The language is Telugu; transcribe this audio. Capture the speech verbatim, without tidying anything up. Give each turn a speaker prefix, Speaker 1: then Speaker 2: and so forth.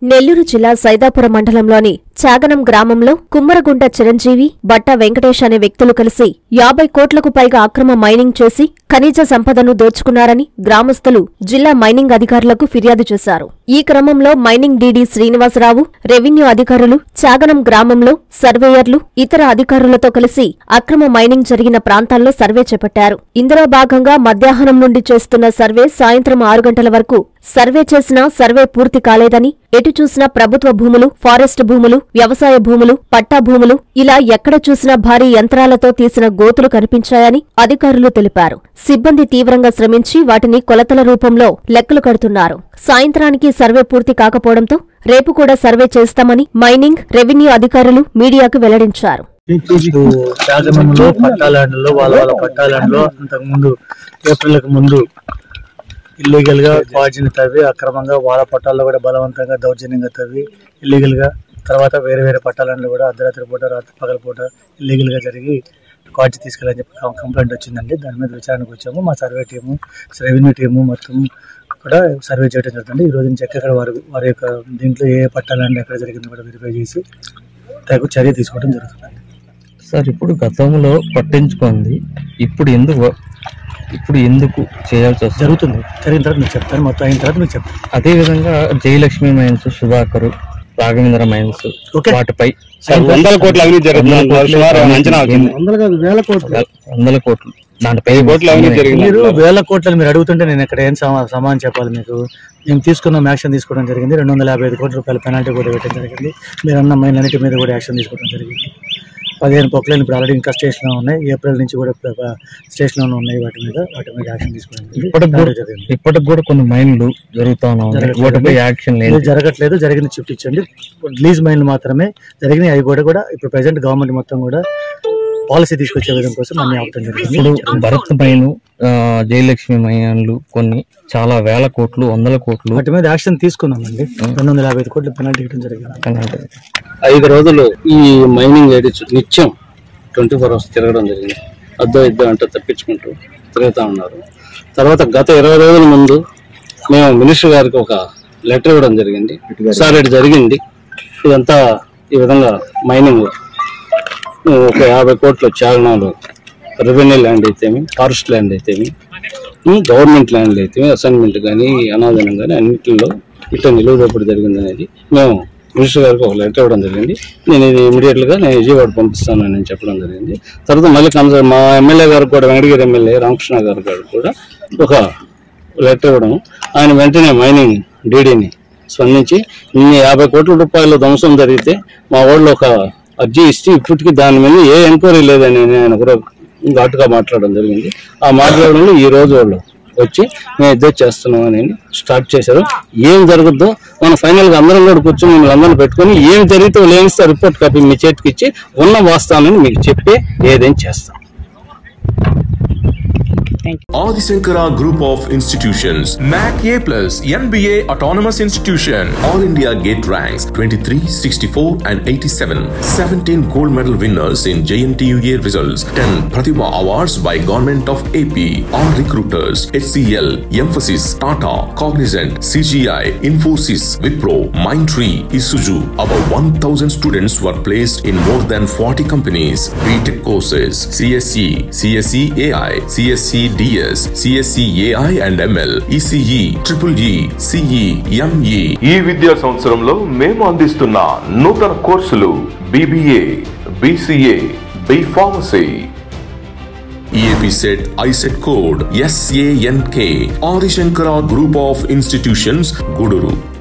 Speaker 1: నెల్లూరు జిల్లా సైదాపురం మండలంలోని చాగనం గ్రామంలో కుమ్మరగుంట చిరంజీవి, బట్టా వెంకటేష్ అనే వ్యక్తులు కలిసి యాభై కోట్లకు పైగా అక్రమ మైనింగ్ చేసి ఖనిజ సంపదను దోచుకున్నారని గ్రామస్తులు జిల్లా మైనింగ్ అధికారులకు ఫిర్యాదు చేశారు. ఈ క్రమంలో మైనింగ్ డీడీ శ్రీనివాసరావు, రెవెన్యూ అధికారులు, చాగనం గ్రామంలో సర్వేయర్లు, ఇతర అధికారులతో కలిసి అక్రమ మైనింగ్ జరిగిన ప్రాంతాల్లో సర్వే చేపట్టారు. ఇందులో భాగంగా మధ్యాహ్నం నుండి చేస్తున్న సర్వే సాయంత్రం ఆరు గంటల వరకు సర్వే చేసినా సర్వే పూర్తి కాలేదని, ఎటు చూసినా ప్రభుత్వ భూములు, ఫారెస్ట్ భూములు, వ్యవసాయ భూములు, పట్టా భూములు ఇలా ఎక్కడ చూసినా భారీ యంత్రాలతో తీసిన గోతులు కనిపించాయని అధికారులు తెలిపారు. సిబ్బంది తీవ్రంగా శ్రమించి వాటిని కొలతల రూపంలో లెక్కలు కడుతున్నారు. సాయంత్రానికి సర్వే పూర్తి కాకపోవడంతో రేపు కూడా సర్వే చేస్తామని మైనింగ్, రెవెన్యూ అధికారులు మీడియాకు వెల్లడించారు.
Speaker 2: ఇల్లీగల్ గా వాజిని తవ్వి అక్రమంగా వాళ్ళ పట్టాల్లో కూడా బలవంతంగా దౌర్జన్యంగా తవ్వి ఇల్లీగల్ గా తర్వాత వేరే వేరే పట్టాలలో కూడా అర్ధరాత్రి పూట రాత్రి పగల పూట ఇల్లీగల్ గా జరిగి కాజీ తీసుకెళ్ళని చెప్పి కంప్లైంట్ వచ్చిందండి. దాని మీద విచారణకు వచ్చాము. మా సర్వే టీము, రెవెన్యూ టీము మొత్తం కూడా సర్వే చేయడం జరుగుతుంది. ఈ రోజు నుంచి ఎక్కడ వారి వారి యొక్క దీంట్లో ఏ పట్టాలండి ఎక్కడ జరిగిందో కూడా వెరిఫై చేసి తగు చర్య తీసుకోవడం జరుగుతుంది.
Speaker 3: సార్, ఇప్పుడు గతంలో పట్టించుకుంది, ఇప్పుడు ఎందుకు ఇప్పుడు ఎందుకు చేయాల్సి వస్తుంది?
Speaker 2: జరుగుతుంది జరిగిన తర్వాత మీకు చెప్తాను. మొత్తం అయిన తర్వాత మీకు చెప్తాను.
Speaker 3: అదేవిధంగా జయలక్ష్మి మైన్స్, సుధాకర్, రాఘవేంద్ర మైన్స్ వాటిపై
Speaker 4: వందల కోట్ల అవినీతి జరుగుతుంది.
Speaker 2: వేల కోట్లు
Speaker 3: వందల కోట్లు దాంట్పై
Speaker 2: మీరు వేల కోట్లని మీరు అడుగుతుంటే నేను ఇక్కడ ఏం సమాధానం చెప్పాలి మీకు? మేము తీసుకున్నాం, యాక్షన్ తీసుకోవడం జరిగింది. రెండు వందల యాభై ఐదు కోట్ల రూపాయల పెనాల్టీ కూడా వేయడం జరిగింది. మీరు అన్న మైన్ అన్నిటి మీద కూడా యాక్షన్ తీసుకోవడం జరిగింది. పదిహేను పొక్కలు ఇప్పుడు ఆల్రెడీ ఇంకా స్టేషన్లో ఉన్నాయి. ఏప్రిల్ నుంచి కూడా స్టేషన్లో ఉన్నాయి. వాటి మీద వాటి మీద యాక్షన్ తీసుకోవడం
Speaker 3: ఇప్పటికి కూడా కొన్ని మైన్లు జరుగుతూ ఉన్నాయి. యాక్షన్
Speaker 2: జరగట్లేదు. జరిగింది చూపించండి. రిలీజ్ మైన్లు మాత్రమే జరిగినాయి. అవి కూడా కూడా ఇప్పుడు ప్రెసెంట్ గవర్నమెంట్ మొత్తం కూడా పాలసీ తీసుకొచ్చే విధం కోసం అన్ని ఆపడం జరిగింది.
Speaker 3: ఇప్పుడు భరత్ మైన్, జయలక్ష్మి మైన్లు కొన్ని చాలా వేల కోట్లు, వందల కోట్లు
Speaker 2: వాటి మీద యాక్షన్ తీసుకున్నామండి. రెండు వందల యాభై ఐదు కోట్లు పెనాల్టీ ఇవ్వడం జరిగింది.
Speaker 4: ఐదు రోజులు ఈ మైనింగ్ ఏడి నిత్యం ట్వంటీ ఫోర్ అవర్స్ తిరగడం జరిగింది. అద్దో ఇద్దో అంటే తప్పించుకుంటూ తిరుగుతూ ఉన్నారు. తర్వాత గత ఇరవై రోజుల ముందు మేము మినిస్టర్ గారికి ఒక లెటర్ ఇవ్వడం జరిగింది. సార్ ఇటు జరిగింది, ఇదంతా ఈ విధంగా మైనింగ్ ఒక యాభై కోట్ల చాలనాలు రెవెన్యూ ల్యాండ్ అయితేమి, ఫారెస్ట్ ల్యాండ్ అయితేమి, గవర్నమెంట్ ల్యాండ్ అయితేమి, అసైన్మెంట్ కానీ అనాదనం కానీ అన్నింటిలో ఇట్లా నిలువదోపిడి జరిగింది అనేది మేము మినిస్టర్ గారికి ఒక లెటర్ ఇవ్వడం జరిగింది. నేను ఇది ఇమీడియట్గా నేను విజయవాడ పంపిస్తాను అని చెప్పడం జరిగింది. తర్వాత మళ్ళీ కన్సర్ మా ఎమ్మెల్యే గారు కూడా, వెంకటగిరి ఎమ్మెల్యే రామకృష్ణ గారు గారు కూడా ఒక లెటర్ ఇవ్వడం, ఆయన వెంటనే మైనింగ్ డీడీని స్పందించి ఇన్ని యాభై కోట్ల రూపాయల ధ్వంసం జరిగితే మా వాళ్ళు ఒక అర్జీ ఇస్తే ఇప్పటికీ దాని మీద ఏ ఎంక్వైరీ లేదని ఆయన కూడా ఘాటుగా మాట్లాడడం జరిగింది. ఆ మాట్లాడడంలో ఈ రోజు వాళ్ళు వచ్చి మేము ఇద్దరు చేస్తున్నాం అని స్టార్ట్ చేశారు. ఏం జరుగుద్దో మనం ఫైనల్ గా అందరం కూడా కూర్చొని మిమ్మల్ని అందరం పెట్టుకుని ఏం జరిగితే వాళ్ళు ఏమిస్తే రిపోర్ట్ కాపీ మీ చేతికి ఇచ్చి ఉన్న వాస్తవాన్ని మీకు చెప్పి ఏదేం చేస్తాం.
Speaker 5: Adi Shankara Group of Institutions, M A C A plus, N B A Autonomous Institution, All India Gate ranks twenty-three, sixty-four and eighty-seven, seventeen gold medal winners in J N T U A results, ten Pratibha Awards by Government of A P, all recruiters, H C L, Emphasis, Tata, Cognizant, C G I, Infosys, Wipro, Mindtree, Isuzu. About one thousand students were placed in more than forty companies. B Tech courses, C S E, C S E A I, C S E D S, C S E A I and M L, E C E, Triple E, C E, M E.
Speaker 6: ఈ విద్యా సంవత్సరంలో మేము అందిస్తున్న నూతన కోర్సులు B B A, B C A, B Pharmacy.
Speaker 5: E A P set I set code S A N K. Adi Shankara Group of Institutions, Guduru.